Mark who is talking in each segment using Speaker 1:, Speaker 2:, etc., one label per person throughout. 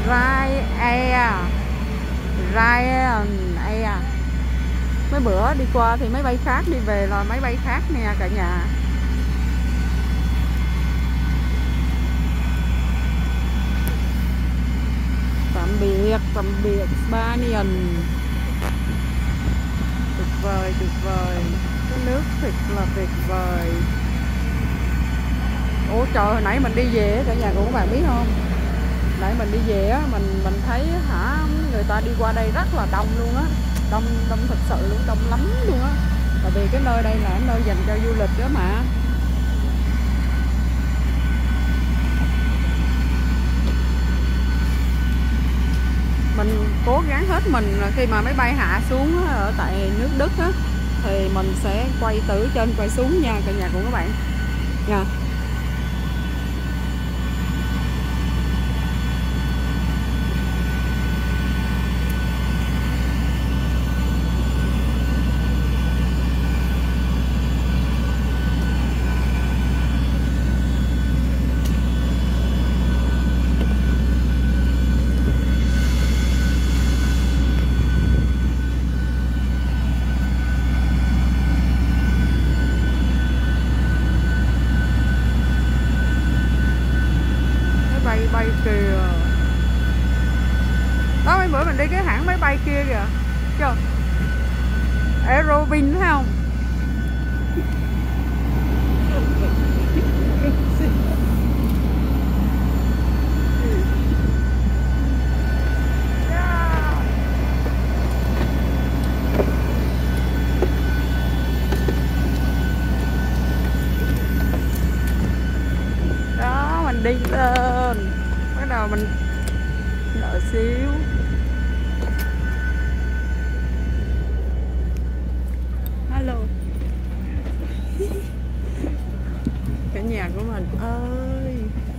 Speaker 1: Ryanair. Ryanair. Mấy bữa đi qua thì máy bay khác đi về là máy bay khác nè cả nhà. Tạm biệt Spanian. Tuyệt vời, cái nước thiệt là tuyệt vời. Ủa trời, hồi nãy mình đi về cả nhà của các bạn biết không? Nãy mình đi về á, mình thấy người ta đi qua đây rất là đông luôn á. Đông thật sự luôn, đông lắm luôn á. Tại vì cái nơi đây là nơi dành cho du lịch đó mà. Mình cố gắng hết mình khi mà máy bay hạ xuống ở tại nước Đức á, thì mình sẽ quay từ trên quay xuống nha cả nhà của các bạn nha. Bay kìa. Đó, mấy bữa mình đi cái hãng máy bay kia kìa. Chưa? Aerovin thấy không? Đó, mình đi lên. Bắt đầu mình đợi xíu. Hello. Cả nhà của mình ơi.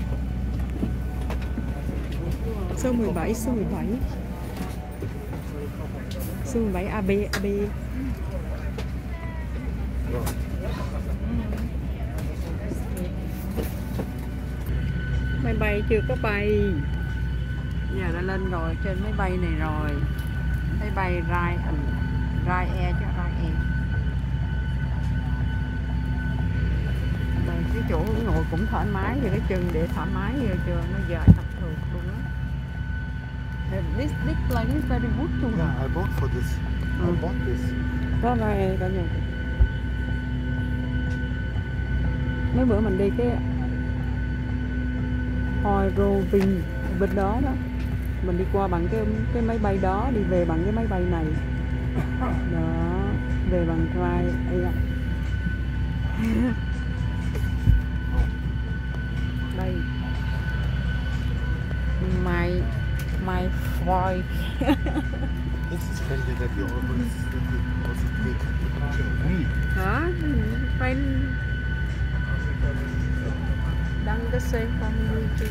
Speaker 1: Số 17, số 17. Số 17 AB. Máy bay chưa có bay. Giờ đã lên rồi, trên máy bay này rồi. Máy bay Ryanair chứ Ryanair. Đây cái chỗ ngồi cũng thoải mái, rồi cái chân để thoải mái rồi chưa, nó dài thật thường luôn á. This plane is very good too.
Speaker 2: Yeah, I bought for this. I bought this.
Speaker 1: Có Ryanair cả nhà. Mấy bữa mình đi cái Euroving bên đó đó, mình đi qua bằng cái máy bay đó, đi về bằng cái máy bay này đó, về bằng Ryanair. Đây my flight.
Speaker 2: This is friendly that you always take picture of me.
Speaker 1: Hả? Friend đăng cái xe không đi.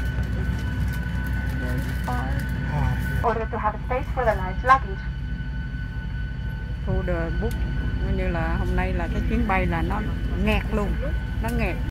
Speaker 3: Order to have space for the large luggage.
Speaker 1: Order book, như là hôm nay là cái chuyến bay là nó nghẹt luôn, nó nghẹt.